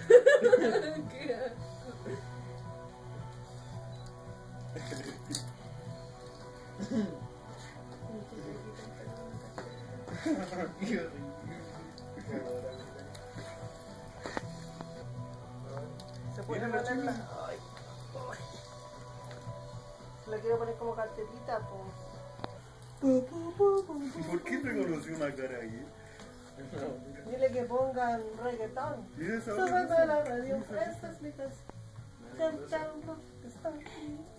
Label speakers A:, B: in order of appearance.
A: Qué asco.
B: Se puede ponerla. Ay, ay. La quiero poner como carterita, po.
C: ¿Por qué reconoció una cara ahí?
B: Dile que pongan reggaetón.
C: Mira esa
B: Súbete a la radio, esta es mi canción. Chau, chau, está aquí.